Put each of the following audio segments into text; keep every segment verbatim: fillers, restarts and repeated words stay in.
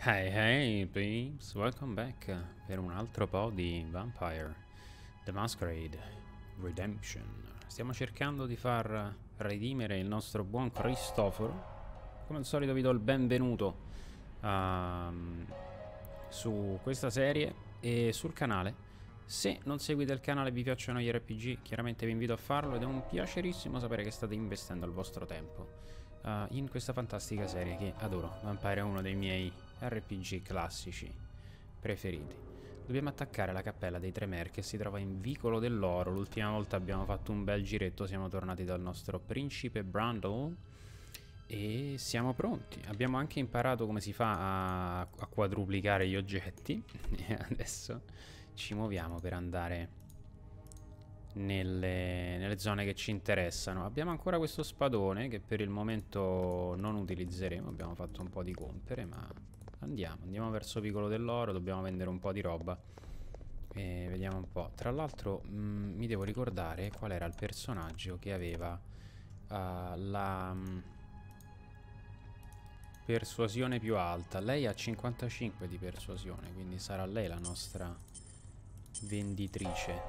Hey hey peeps, welcome back per un altro po' di Vampire The Masquerade Redemption. Stiamo cercando di far redimere il nostro buon Cristoforo. Come al solito vi do il benvenuto um, su questa serie e sul canale. Se non seguite il canale e vi piacciono gli R P G, chiaramente vi invito a farlo ed è un piacerissimo sapere che state investendo il vostro tempo uh, in questa fantastica serie che adoro. Vampire è uno dei miei R P G classici preferiti. Dobbiamo attaccare la cappella dei Tremere che si trova in Vicolo dell'Oro. L'ultima volta abbiamo fatto un bel giretto, siamo tornati dal nostro principe Brundle e siamo pronti. Abbiamo anche imparato come si fa a, a quadruplicare gli oggetti e adesso ci muoviamo per andare nelle, nelle zone che ci interessano. Abbiamo ancora questo spadone che per il momento non utilizzeremo. Abbiamo fatto un po' di compere, ma andiamo, andiamo verso Vicolo dell'Oro. Dobbiamo vendere un po' di roba e vediamo un po'. Tra l'altro mm, mi devo ricordare qual era il personaggio che aveva uh, la mm, persuasione più alta. Lei ha cinquantacinque di persuasione, quindi sarà lei la nostra venditrice.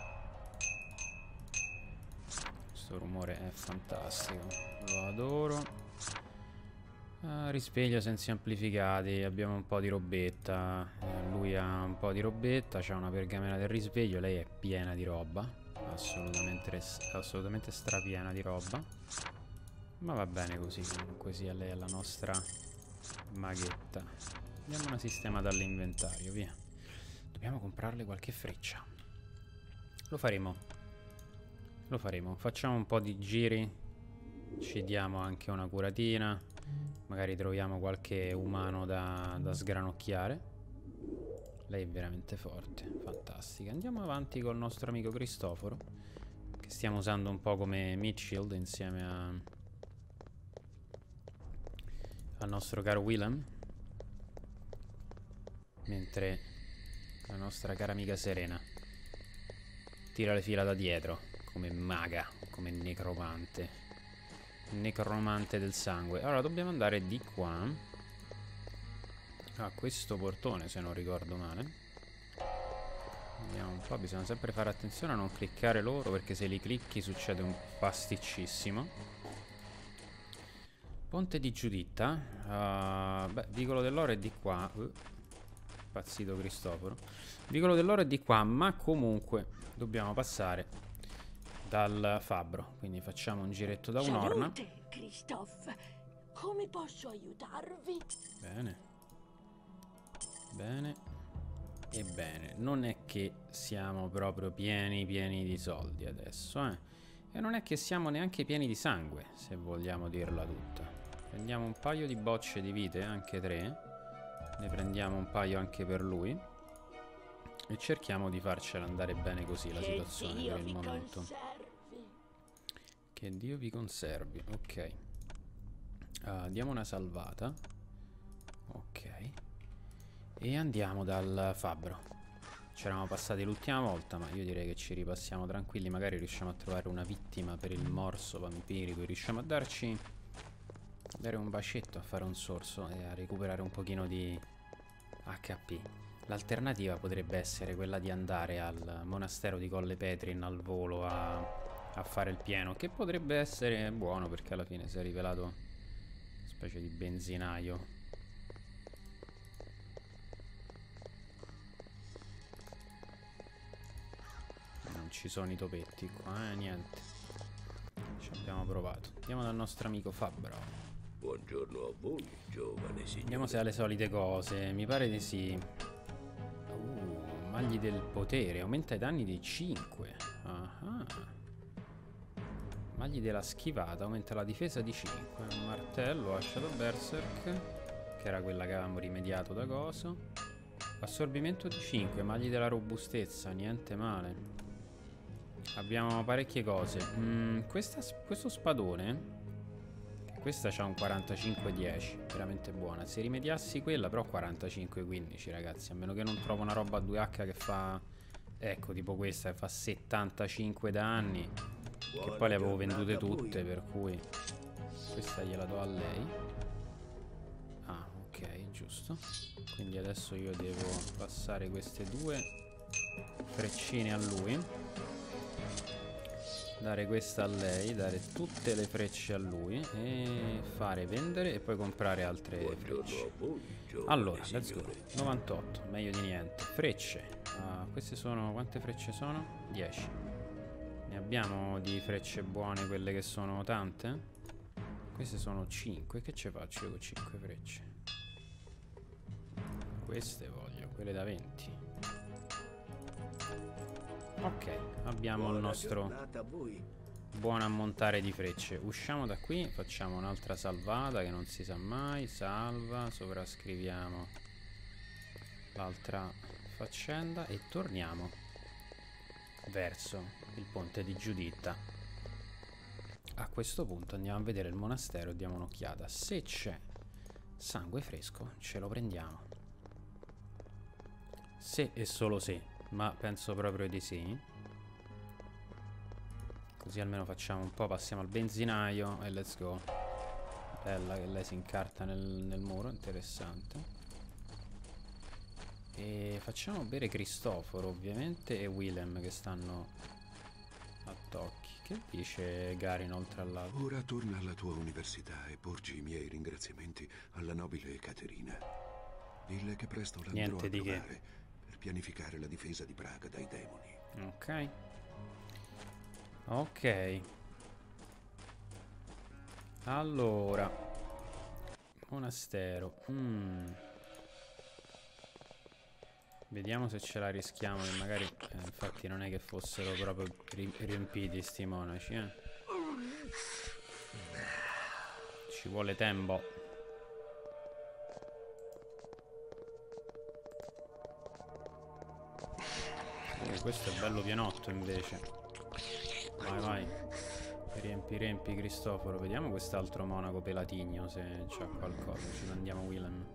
Questo rumore è fantastico, lo adoro. Uh, risveglio sensi amplificati. Abbiamo un po' di robetta. eh, Lui ha un po' di robetta. C'ha una pergamena del risveglio. Lei è piena di roba. Assolutamente, assolutamente strapiena di roba. Ma va bene così. Comunque sia, lei è la nostra maghetta. Diamo una sistema dall'inventario, via. Dobbiamo comprarle qualche freccia. Lo faremo. Lo faremo. Facciamo un po' di giri. Ci diamo anche una curatina. Magari troviamo qualche umano da, da sgranocchiare. Lei è veramente forte. Fantastica. Andiamo avanti col nostro amico Cristoforo, che stiamo usando un po' come Midfield insieme a al nostro caro Willem. Mentre la nostra cara amica Serena tira le fila da dietro come maga, come necromante. Necromante del sangue. Allora dobbiamo andare di qua a questo portone, se non ricordo male. Vediamo un po'. Bisogna sempre fare attenzione a non cliccare loro, perché se li clicchi succede un pasticcissimo. Ponte di Giuditta. uh, Beh, Vicolo dell'Oro è di qua. uh, Pazzito Cristoforo. Vicolo dell'Oro è di qua, ma comunque dobbiamo passare dal fabbro, quindi facciamo un giretto da un'orna. Salute, Christophe. Come posso aiutarvi? Bene. Bene. E bene. Non è che siamo proprio pieni pieni di soldi adesso, eh. E non è che siamo neanche pieni di sangue, se vogliamo dirla tutta. Prendiamo un paio di bocce di vite, anche tre. Ne prendiamo un paio anche per lui. E cerchiamo di farcela andare bene così la situazione per il momento. Conservi. Che Dio vi conservi. Ok. uh, Diamo una salvata. Ok. E andiamo dal fabbro. C'eravamo passati l'ultima volta, ma io direi che ci ripassiamo tranquilli. Magari riusciamo a trovare una vittima per il morso vampirico e riusciamo a darci a dare un bacetto, a fare un sorso e a recuperare un pochino di H P. L'alternativa potrebbe essere quella di andare al monastero di Colle Petrin al volo a, a fare il pieno, che potrebbe essere buono perché alla fine si è rivelato una specie di benzinaio. Non ci sono i topetti qua, eh, niente. Ci abbiamo provato. Andiamo dal nostro amico Fabbro. Buongiorno a voi, giovane signore. Vediamo se ha le solite cose. Mi pare di sì. Uh, magli del potere. Aumenta i danni di cinque. Ah. Magli della schivata. Aumenta la difesa di cinque. Un martello, ascia da Berserk, che era quella che avevamo rimediato da coso. Assorbimento di cinque. Magli della robustezza. Niente male. Abbiamo parecchie cose. mm, questa, Questo spadone, questa c'ha un quarantacinque dieci, veramente buona. Se rimediassi quella, però quarantacinque quindici, ragazzi. A meno che non trovo una roba a due H che fa, ecco, tipo questa che fa settantacinque danni. Che poi le avevo vendute tutte, per cui questa gliela do a lei. Ah, ok, giusto. giusto. Quindi adesso io devo passare queste due freccine a lui, dare questa a lei, dare tutte le frecce a lui e fare vendere e poi comprare altre frecce. Allora, let's go. novantotto, meglio di niente. Frecce. Uh, queste sono... quante frecce sono? dieci. Ne abbiamo di frecce buone, quelle che sono tante? Queste sono cinque. Che ci faccio io con cinque frecce? Queste voglio, quelle da venti. Ok, abbiamo il nostro buon ammontare di frecce. Usciamo da qui, facciamo un'altra salvata che non si sa mai. Salva, sovrascriviamo l'altra faccenda e torniamo verso il ponte di Giuditta. A questo punto andiamo a vedere il monastero e diamo un'occhiata. Se c'è sangue fresco ce lo prendiamo. Se e solo se, ma penso proprio di sì. Così almeno facciamo un po', passiamo al benzinaio e let's go. Bella che lei si incarta nel, nel muro, interessante. E facciamo bere Cristoforo ovviamente e Willem che stanno a tocchi. Che dice Garin oltre all'altro? Ora torna alla tua università e porgi i miei ringraziamenti alla nobile Caterina. Dille che presto l'andrò Niente a di trovare che. per pianificare la difesa di Praga dai demoni. Ok. Ok. Allora. Monastero. Mm. Vediamo se ce la rischiamo, che magari eh, infatti non è che fossero proprio ri riempiti sti monaci, eh. Ci vuole tempo. Oh, questo è bello pienotto invece. Vai vai. Riempi riempi Cristoforo. Vediamo quest'altro monaco pelatigno se c'ha qualcosa. Ci mandiamo Willem.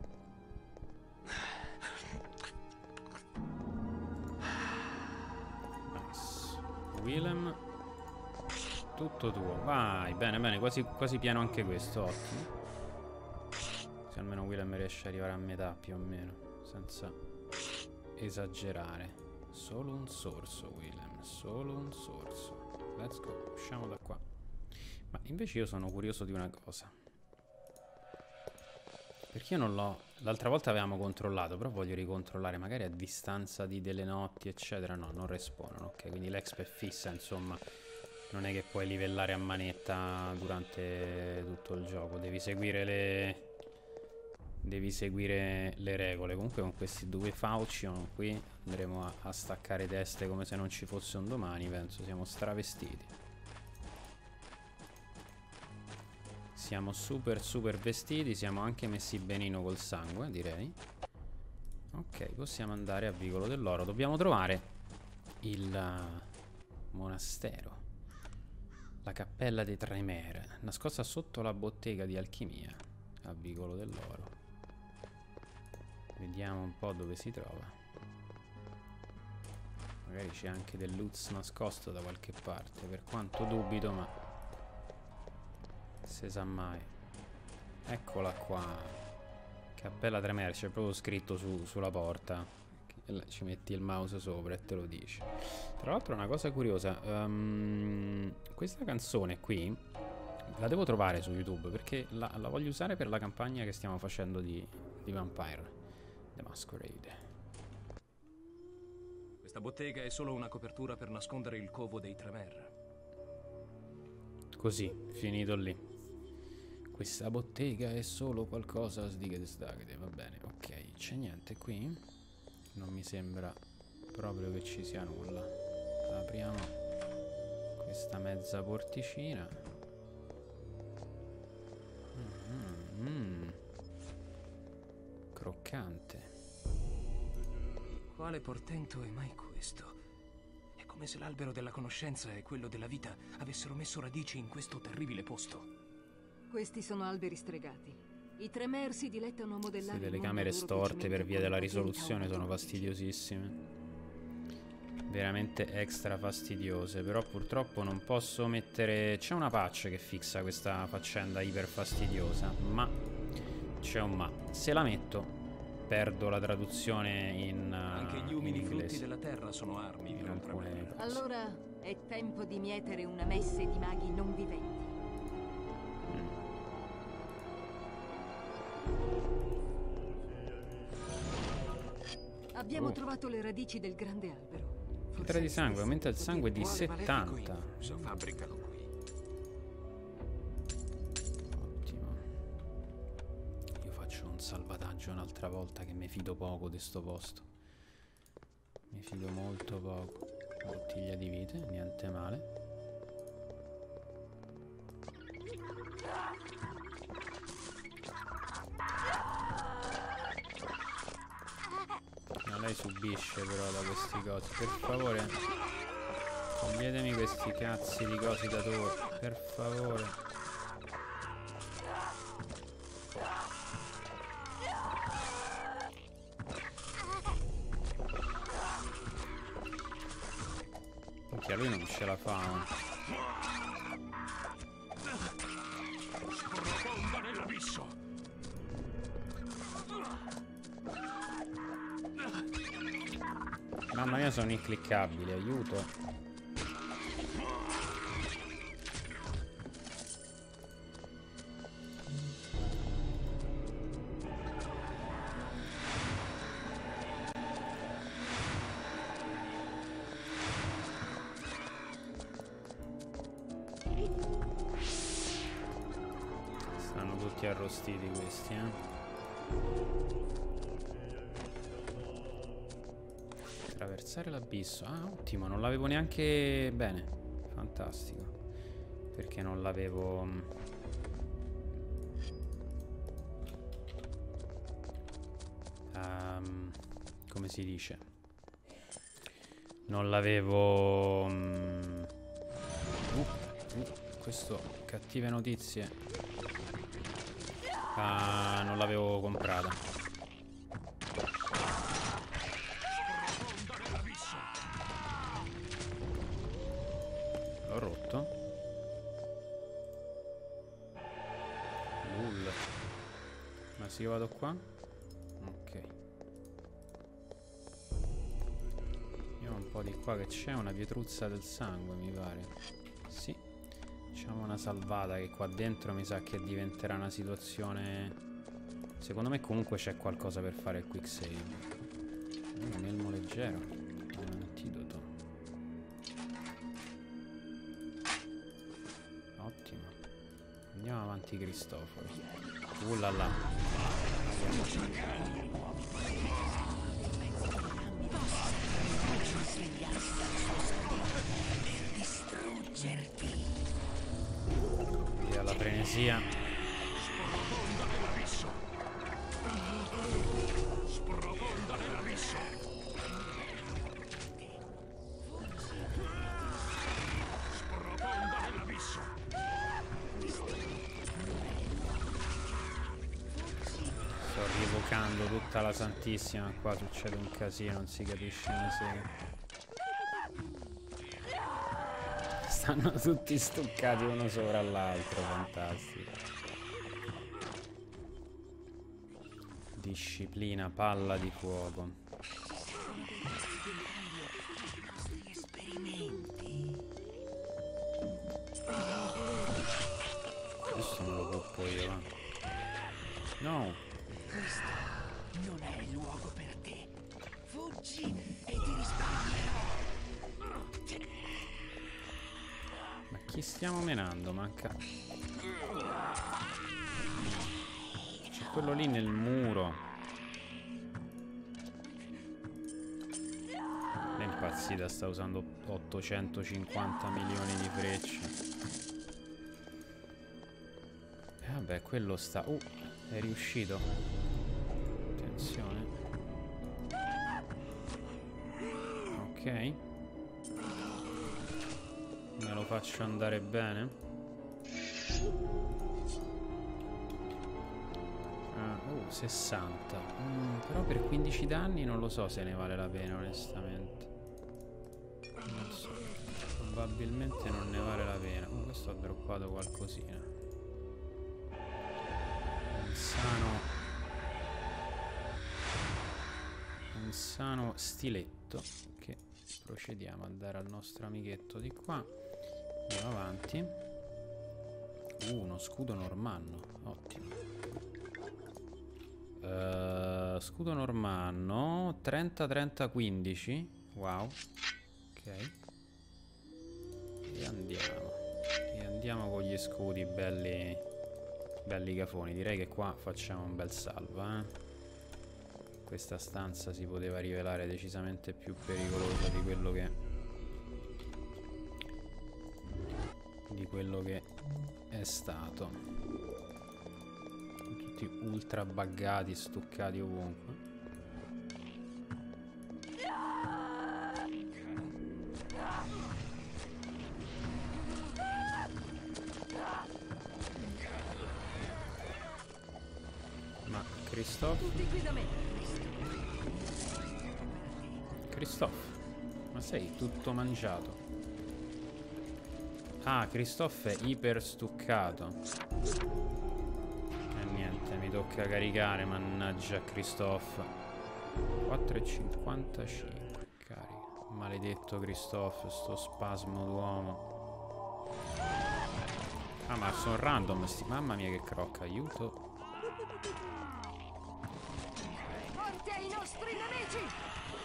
Willem, tutto tuo. Vai, bene, bene, quasi, quasi pieno anche questo, ottimo. Se almeno Willem riesce ad arrivare a metà più o meno, senza esagerare. Solo un sorso, Willem, solo un sorso. Let's go, usciamo da qua. Ma invece io sono curioso di una cosa. Perché io non l'ho... L'altra volta avevamo controllato, però voglio ricontrollare magari a distanza di delle notti, eccetera. No, non respawnano, ok. Quindi l'exp è fissa, insomma. Non è che puoi livellare a manetta durante tutto il gioco. Devi seguire le... Devi seguire le regole. Comunque con questi due Falchion qui andremo a, a staccare teste come se non ci fosse un domani, penso. Siamo stravestiti. Siamo super super vestiti, siamo anche messi benino col sangue, direi. Ok, possiamo andare a Vicolo dell'Oro. Dobbiamo trovare il monastero, la cappella dei Tremere, nascosta sotto la bottega di alchimia a Vicolo dell'Oro. Vediamo un po' dove si trova. Magari c'è anche del loot nascosto da qualche parte, per quanto dubito, ma se sa mai. Eccola qua. Cappella Tremere, c'è proprio scritto su, sulla porta. Ci metti il mouse sopra e te lo dice. Tra l'altro una cosa curiosa, um, questa canzone qui la devo trovare su YouTube perché la, la voglio usare per la campagna che stiamo facendo di, di Vampire The Masquerade. Questa bottega è solo una copertura per nascondere il covo dei Tremere. Così, finito lì. Questa bottega è solo qualcosa di staghe, va bene, ok, c'è niente qui? Non mi sembra proprio che ci sia nulla. Apriamo questa mezza porticina. Mm, mm, croccante. Quale portento è mai questo? È come se l'albero della conoscenza e quello della vita avessero messo radici in questo terribile posto. Questi sono alberi stregati. I Tremere si dilettano a modellare Sì, delle il mondo camere loro storte per piacemente via della con potenti risoluzione sono automatici. fastidiosissime. Veramente extra fastidiose. Però purtroppo non posso mettere... C'è una patch che fixa questa faccenda iper fastidiosa, ma c'è un ma. Se la metto perdo la traduzione in uh, Anche gli in umili frutti inglese. della terra sono armi In contro alcune me. cose. Allora è tempo di mietere una messe di maghi non viventi. Abbiamo Oh. trovato le radici del grande albero. Pietra di sangue, aumenta il sangue di Vuole Malefico settanta. infuso, fabbricalo qui. Ottimo. Io faccio un salvataggio un'altra volta che mi fido poco di sto posto. Mi fido molto poco. Bottiglia di vite, niente male. No, lei subisce però da questi cosi. Per favore, toglietemi questi cazzi di cosi da dove. Per favore. Minchia, lui non ce la fa. Sprofonda nell'abisso. Mamma mia, sono incliccabili, aiuto. Stanno tutti arrostiti questi, eh. Attraversare l'abisso. Ah, ottimo, non l'avevo neanche... Bene, fantastico. Perché non l'avevo... Um, come si dice? Non l'avevo... Um... Uh, uh, questo, cattive notizie. Ah, non l'avevo comprata. L'ho rotto. Lull. Ma se io vado qua? Ok. Vediamo un po' di qua che c'è una pietruzza del sangue, mi pare. Sì. Facciamo una salvata che qua dentro mi sa che diventerà una situazione... Secondo me comunque c'è qualcosa per fare il quick save. Un elmo leggero. Un antidoto. Ottimo. Andiamo avanti, Cristoforo. Uh là là. Via la frenesia. Sprofonda nell'abisso. Sprofonda nell'abisso. Sto rievocando tutta la Santissima. Qua succede un casino, non si capisce una sega. Stanno tutti stuccati uno sopra l'altro, fantastico. Disciplina, palla di fuoco. Questo me lo coppo io, va. No. Questo non è il luogo per te. Fuggi e ti risparmierò. Ma chi stiamo menando? Manca... C'è quello lì nel muro. È impazzita, sta usando ottocentocinquanta milioni di frecce. E vabbè, quello sta... Uh, è riuscito. Attenzione. Ok. Me lo faccio andare bene. Ah, uh, sessanta. Mm, però per quindici danni non lo so se ne vale la pena, onestamente. Non so. Probabilmente non ne vale la pena. Oh, questo ha droppato qualcosina. Un sano. un sano stiletto che procediamo a dare al nostro amichetto di qua. Andiamo avanti. Uh, uno scudo normanno, ottimo. Uh, scudo normanno trenta trenta quindici. Wow. Ok. E andiamo. E andiamo con gli scudi belli belli cafoni. Direi che qua facciamo un bel salvo, eh. Questa stanza si poteva rivelare decisamente più pericolosa di quello che di quello che è stato. Tutti ultra buggati, stuccati ovunque. Ma Christophe? Christophe, ma sei tutto mangiato. Ah, Christophe è iper stuccato. E niente, mi tocca caricare, mannaggia Christophe. quattro e cinquantacinque, carica. Maledetto Christophe, sto spasmo d'uomo. Ah, ma sono random sti... Mamma mia che crocca, aiuto. Forte ai nostri nemici!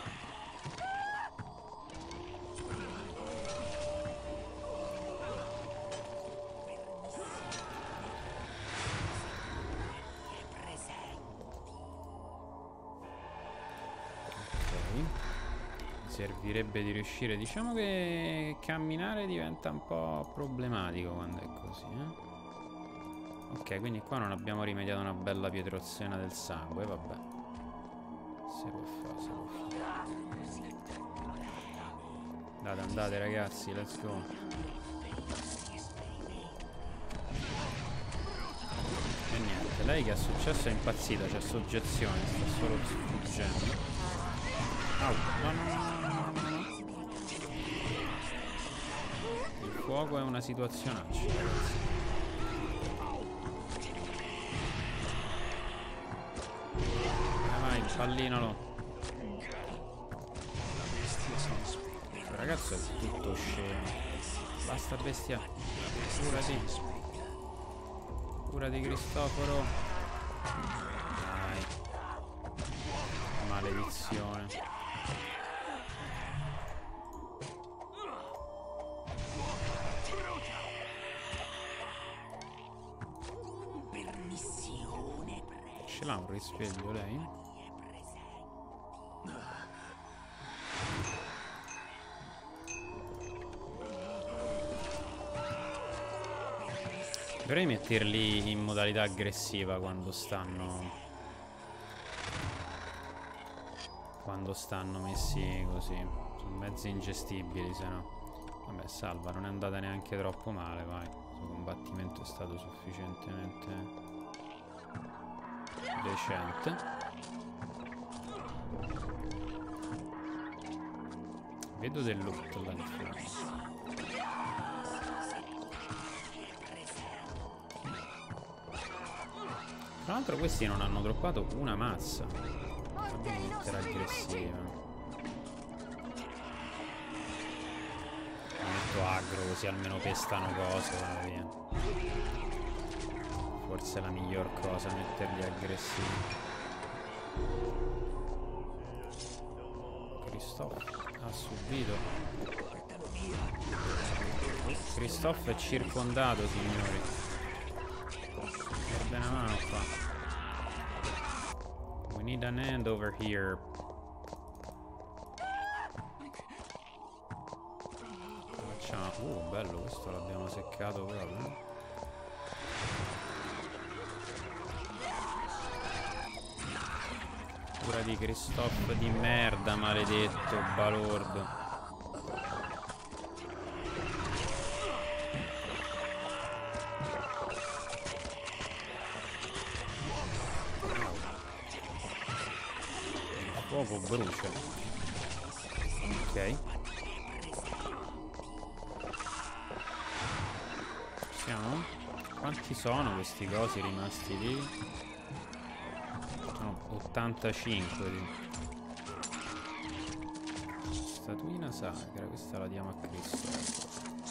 Servirebbe di riuscire. Diciamo che camminare diventa un po' problematico quando è così, eh? Ok, quindi qua non abbiamo rimediato una bella pietrozzina del sangue. Vabbè, si può fare, si può fare. Andate, andate ragazzi, let's go. E niente, lei che è successo è impazzita, c'è soggezione, sta solo sfuggendo. Au, no, no, no, no, no, no. Il fuoco è una situazionaccia, ragazzi. Vai, vai, impallinalo. Questo ragazzo è tutto scemo. Basta bestia. Curati. Curati Cristoforo. Dai. Maledizione. Ce l'ha un risveglio lei? Dovrei metterli in modalità aggressiva quando stanno quando stanno messi così. Sono mezzi ingestibili, se no. Vabbè, salva, non è andata neanche troppo male, vai. Questo combattimento è stato sufficientemente decente. Vedo del loot là di fuori. Tra l'altro questi non hanno droppato una mazza. Fammi mettere aggressiva. Metto aggro così almeno pestano cose, va via. Forse è la miglior cosa metterli aggressivi. Christophe ha subito. Christophe è circondato, signori. Serve una mano qua. We need an hand over here. Facciamo. Uh, bello, questo l'abbiamo seccato proprio. Cura di Christophe di merda, maledetto, balordo. Il fuoco brucia. Ok. Siamo? Quanti sono questi cosi rimasti lì? Sono ottantacinque. Statuina sacra, questa la diamo a Cristo.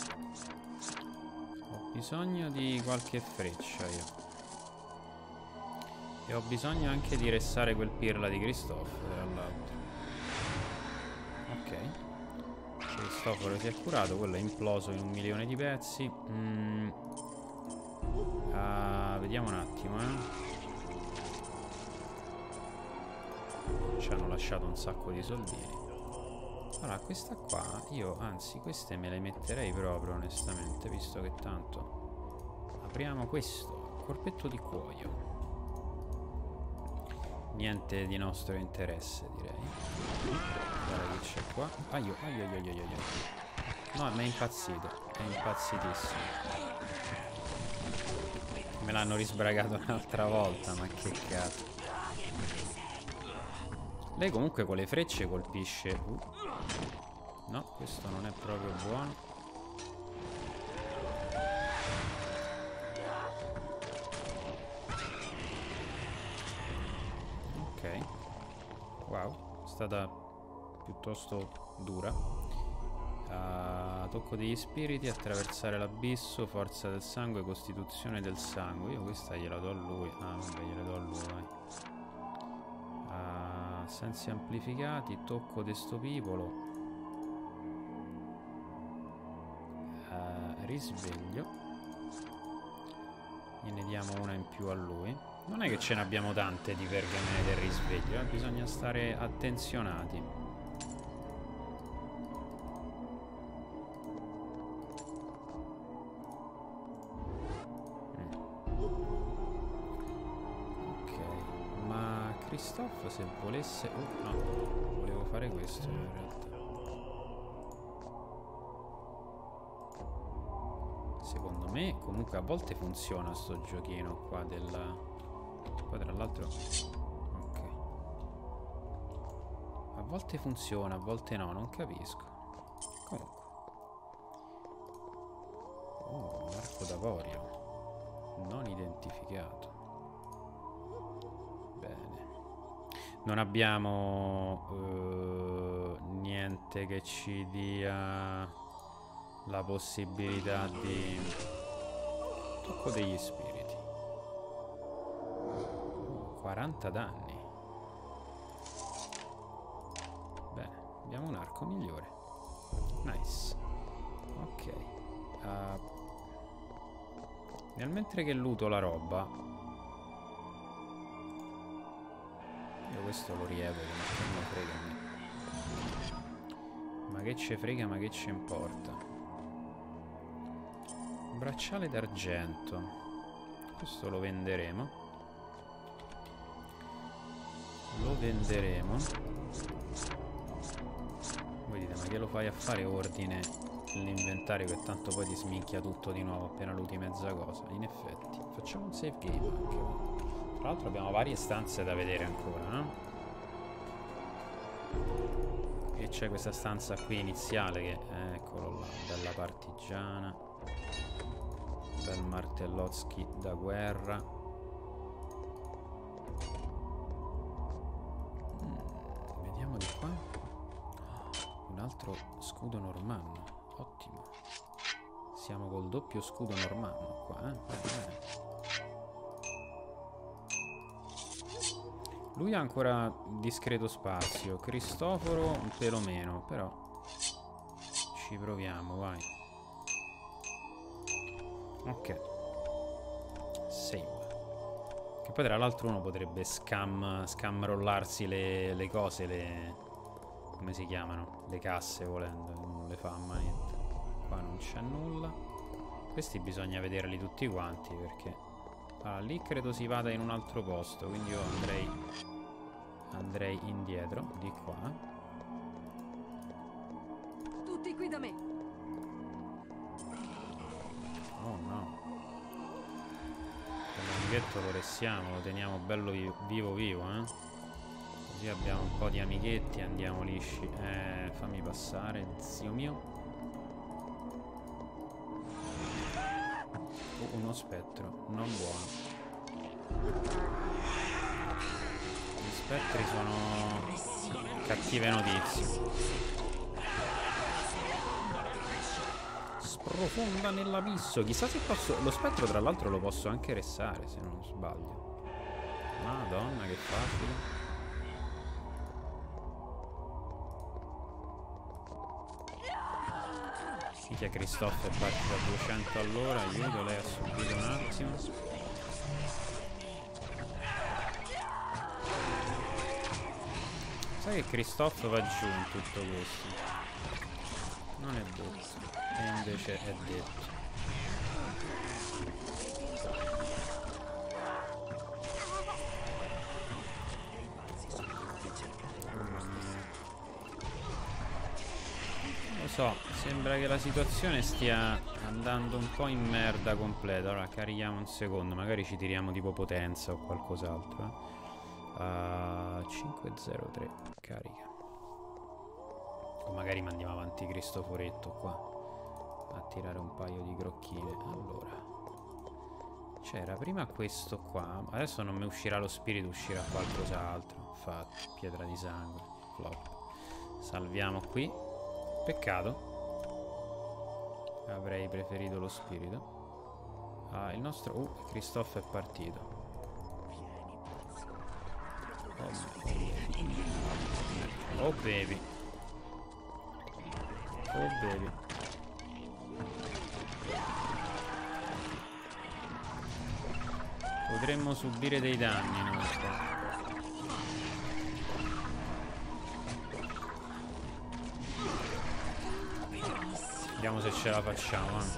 Ho bisogno di qualche freccia io. E ho bisogno anche di restare quel pirla di Cristoforo, tra l'altro. Ok. Cristoforo si è curato, quello è imploso in un milione di pezzi. Mm. Uh, vediamo un attimo, eh. Ci hanno lasciato un sacco di soldini. Allora, questa qua, io, anzi, queste me le metterei proprio, onestamente, visto che tanto... Apriamo questo, corpetto di cuoio. Niente di nostro interesse, direi. Guarda che c'è qua. Aio, aio, aio, aio, aio. No, ma è impazzito, è impazzitissimo. Me l'hanno risbragato un'altra volta, ma che cazzo. Lei comunque con le frecce colpisce. Uh. No, questo non è proprio buono. Ok. Wow, è stata piuttosto dura. Uh, tocco degli spiriti, attraversare l'abisso, forza del sangue, costituzione del sangue. Io questa gliela do a lui. Ah, vabbè, gliela do a lui, vai. Sensi amplificati, tocco di sto pipolo, uh, risveglio, gliene diamo una in più a lui. Non è che ce ne abbiamo tante di pergamene del risveglio, eh? Bisogna stare attenzionati. Christophe, se volesse... Oh no, volevo fare questo in realtà. Secondo me comunque a volte funziona sto giochino qua del... Poi tra l'altro... Ok. A volte funziona, a volte no, non capisco. Comunque. Oh, un arco d'avorio. Non identificato. Bene. Non abbiamo uh, niente che ci dia la possibilità di tocco degli spiriti. quaranta danni. Bene, abbiamo un arco migliore. Nice. Ok. Uh, nel mentre che luto la roba, questo lo rievoco, ma che me frega a me. Ma che ce frega, ma che ce importa. Un bracciale d'argento. Questo lo venderemo. Lo venderemo. Voi dite, ma che lo fai a fare ordine nell'inventario che tanto poi ti sminchia tutto di nuovo appena luti mezza cosa? In effetti. Facciamo un save game anche. Tra l'altro abbiamo varie stanze da vedere ancora, no? E c'è questa stanza qui iniziale che... Eh, eccolo là, bella partigiana. Bel martellozzi da guerra. Mm, vediamo di qua. Un altro scudo normanno. Ottimo. Siamo col doppio scudo normanno qua, eh? Va bene. Lui ha ancora discreto spazio. Cristoforo un pelo meno, però ci proviamo, vai. Ok. Save. Che poi tra l'altro uno potrebbe scam, scamrollarsi le, le cose, le... come si chiamano? Le casse volendo, non le fa a manetta. Qua non c'è nulla. Questi bisogna vederli tutti quanti perché... Allora, lì credo si vada in un altro posto, quindi io andrei andrei indietro, di qua. Tutti qui da me. Oh no. Il amichetto lo restiamo, lo teniamo bello vivo vivo, vivo eh. Così abbiamo un po' di amichetti e andiamo lisci. Eh, fammi passare, zio mio. Uno spettro, non buono. Gli spettri sono cattive notizie. profonda nell'abisso. Chissà se posso... Lo spettro tra l'altro lo posso anche ressare, se non sbaglio. Madonna, che facile. Minchia, Christophe è partito a duecento all'ora. Aiuto, lei ha subito un attimo. Sai che Christophe va giù in tutto questo? Non è detto. E invece è detto. Lo so, sembra che la situazione stia andando un po' in merda completa. Allora carichiamo un secondo, magari ci tiriamo tipo potenza o qualcos'altro. Eh. Uh, cinque zero tre, carica. O magari mandiamo avanti Cristoforetto qua a tirare un paio di crocchine. Allora, c'era prima questo qua. Adesso non mi uscirà lo spirito, uscirà qualcos'altro. Infatti, pietra di sangue, flop. Salviamo qui. Peccato. Avrei preferito lo spirito. Ah, il nostro... Uh, Christophe è partito. Oh baby. Oh baby. Potremmo subire dei danni noi qua. Vediamo se ce la facciamo, eh.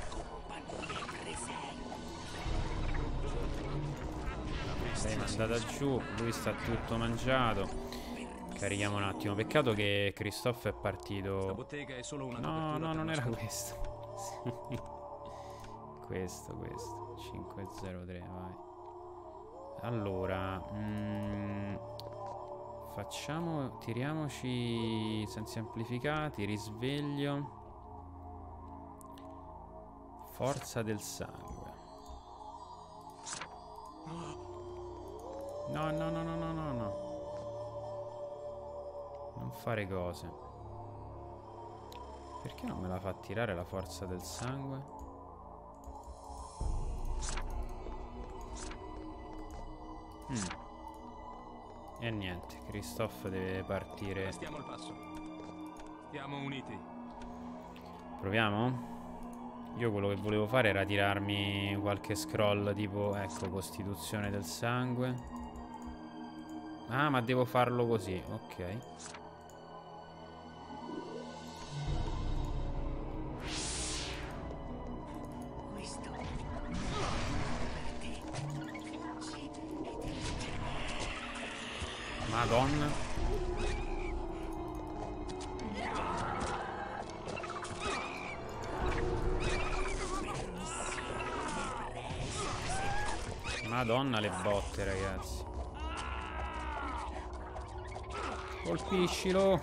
Sei mandata giù, lui sta tutto mangiato. Carichiamo un attimo. Peccato che Christophe è partito. No, no, non era questo. Sì. Questo, questo. cinque zero tre, vai. Allora, mm, facciamo, tiriamoci sensi amplificati, risveglio. Forza del sangue. No, no, no, no, no, no, no. Non fare cose. Perché non me la fa tirare la forza del sangue? Mm. E niente, Christophe deve partire. Stiamo al passo. Stiamo uniti. Proviamo? Io quello che volevo fare era tirarmi qualche scroll tipo, ecco, costituzione del sangue. Ah, ma devo farlo così, ok. Madonna. Madonna le botte, ragazzi. Colpiscilo.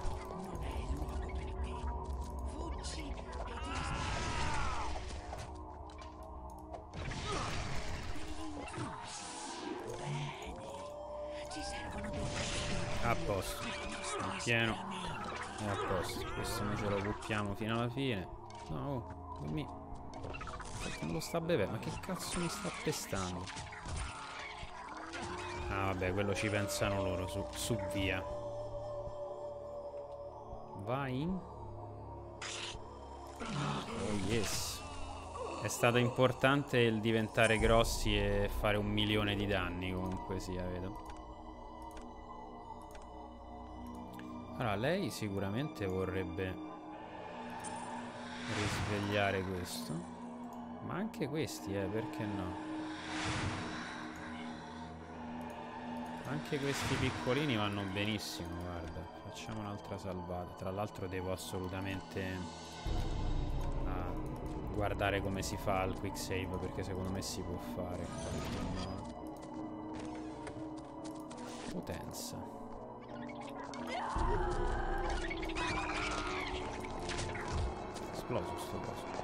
A posto. È pieno. È a posto. Questo noi ce lo buttiamo fino alla fine. No, oh, mi... non lo sta bevendo. Ma che cazzo mi sta pestando? Ah vabbè, quello ci pensano loro. Su, su via. Vai. Oh yes. È stato importante il diventare grossi e fare un milione di danni. Comunque sia, vedo. Allora, lei sicuramente vorrebbe risvegliare questo. Ma anche questi, eh, perché no? Anche questi piccolini vanno benissimo, guarda. Facciamo un'altra salvata. Tra l'altro devo assolutamente uh, guardare come si fa il quick save, perché secondo me si può fare. Potenza. Esploso sto coso.